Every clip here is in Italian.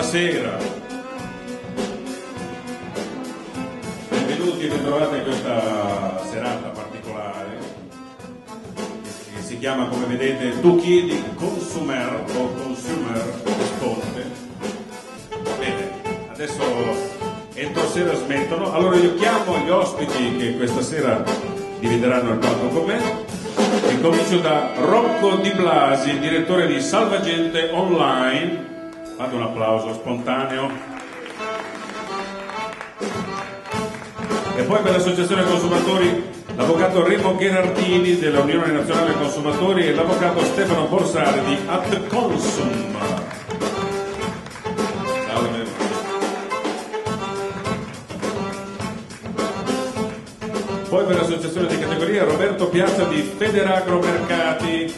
Buonasera, benvenuti e bentrovati in questa serata particolare che si chiama, come vedete, Tu chiedi consumer o consumer risponde. Bene, adesso entro sera smettono, allora io chiamo gli ospiti che questa sera divideranno il palco con me. E comincio da Rocco Di Blasi, direttore di Salvagente Online. Fate un applauso spontaneo. E poi per l'Associazione Consumatori l'avvocato Remo Gherardini dell'Unione Nazionale Consumatori e l'avvocato Stefano Borsari di Ad Consum. Salve. Poi per l'Associazione di categoria Roberto Piazza di Federagro Mercati.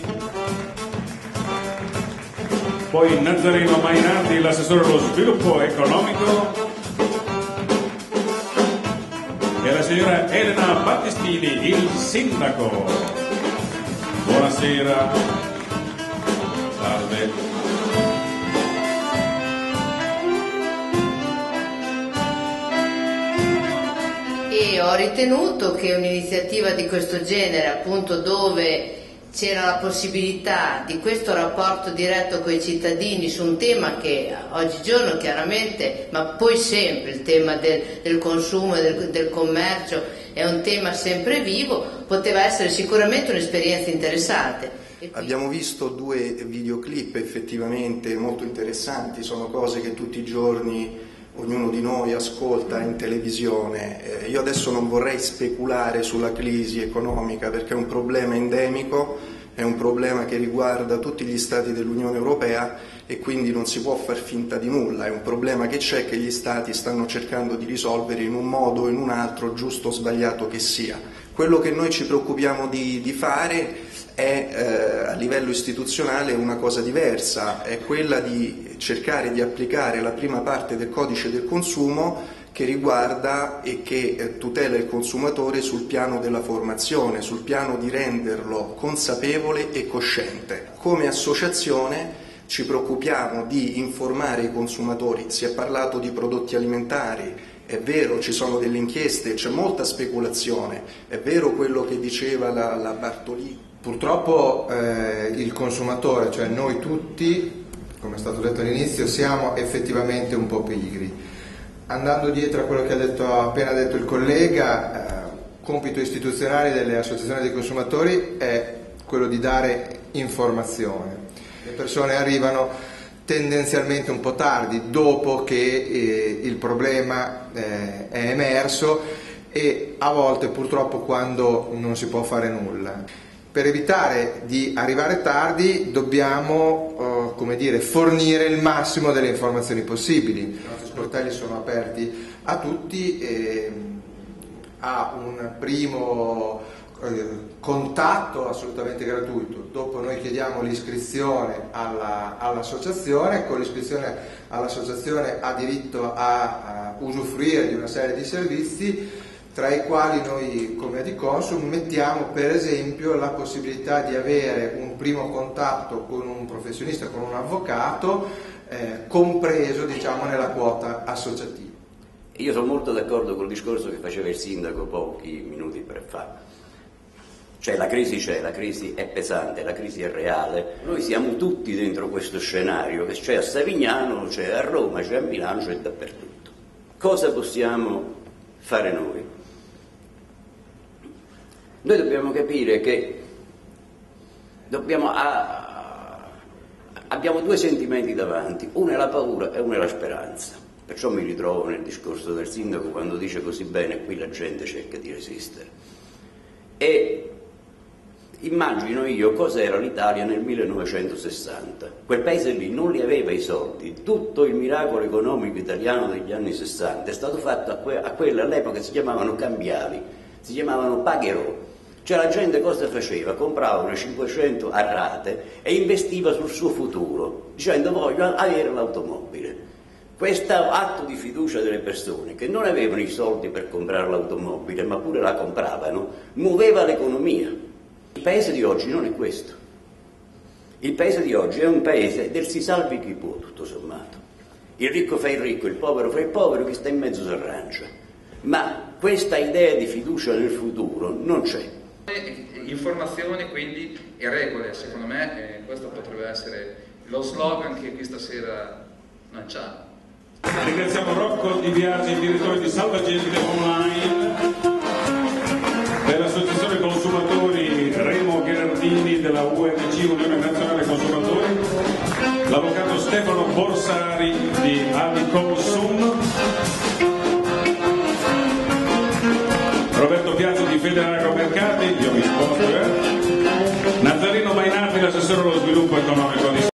Poi Nazareno Mainardi, l'assessore allo sviluppo economico, e la signora Elena Battistini, il sindaco. Buonasera. Salve. E ho ritenuto che un'iniziativa di questo genere, appunto, dove c'era la possibilità di questo rapporto diretto con i cittadini su un tema che oggigiorno chiaramente, ma poi sempre il tema del consumo e del commercio è un tema sempre vivo, poteva essere sicuramente un'esperienza interessante. Abbiamo visto 2 videoclip effettivamente molto interessanti, sono cose che tutti i giorni ognuno di noi ascolta in televisione. Io adesso non vorrei speculare sulla crisi economica perché è un problema endemico, è un problema che riguarda tutti gli Stati dell'Unione Europea e quindi non si può far finta di nulla, è un problema che c'è, che gli Stati stanno cercando di risolvere in un modo o in un altro, giusto o sbagliato che sia. Quello che noi ci preoccupiamo di fare è a livello istituzionale una cosa diversa, è quella di cercare di applicare la prima parte del codice del consumo che riguarda e che tutela il consumatore sul piano della formazione, sul piano di renderlo consapevole e cosciente. Come associazione ci preoccupiamo di informare i consumatori, si è parlato di prodotti alimentari, è vero, ci sono delle inchieste, c'è molta speculazione, è vero quello che diceva la Bartolini. Purtroppo il consumatore, cioè noi tutti, come è stato detto all'inizio, siamo effettivamente un po' pigri. Andando dietro a quello che ha appena detto il collega, compito istituzionale delle associazioni dei consumatori è quello di dare informazione. Le persone arrivano tendenzialmente un po' tardi, dopo che il problema è emerso e a volte purtroppo quando non si può fare nulla. Per evitare di arrivare tardi dobbiamo fornire il massimo delle informazioni possibili. I nostri sportelli sono aperti a tutti, a un primo contatto assolutamente gratuito. Dopo noi chiediamo l'iscrizione all'associazione, con l'iscrizione all'associazione ha diritto a usufruire di una serie di servizi, tra i quali noi come Adiconsum mettiamo per esempio la possibilità di avere un primo contatto con un professionista, con un avvocato, compreso nella quota associativa. Io sono molto d'accordo col discorso che faceva il sindaco pochi minuti fa. Cioè la crisi è pesante, la crisi è reale. Noi siamo tutti dentro questo scenario che c'è a Savignano, c'è a Roma, c'è a Milano, c'è dappertutto. Cosa possiamo fare noi? Noi dobbiamo capire che abbiamo 2 sentimenti davanti, uno è la paura e uno è la speranza. Perciò mi ritrovo nel discorso del sindaco quando dice così bene: qui la gente cerca di resistere. E immagino io cos'era l'Italia nel 1960. Quel paese lì non li aveva i soldi. Tutto il miracolo economico italiano degli anni 60 è stato fatto a quelle all'epoca si chiamavano cambiali, si chiamavano pagherò. Cioè la gente cosa faceva? Comprava una 500 a rate e investiva sul suo futuro, dicendo voglio avere l'automobile. Questo atto di fiducia delle persone che non avevano i soldi per comprare l'automobile ma pure la compravano, muoveva l'economia. Il paese di oggi non è questo. Il paese di oggi è un paese del si salvi chi può, tutto sommato. Il ricco fa il ricco, il povero fa il povero, chi sta in mezzo si arrangia. Ma questa idea di fiducia nel futuro non c'è. Informazioni quindi e regole, secondo me questo potrebbe essere lo slogan che questa sera lanciamo. Ringraziamo Rocco Di Biasi, direttore di Salvagente Online, per l'Associazione Consumatori Remo Gherardini della UNC, Unione Nazionale Consumatori, l'avvocato Stefano Borsari di Adicom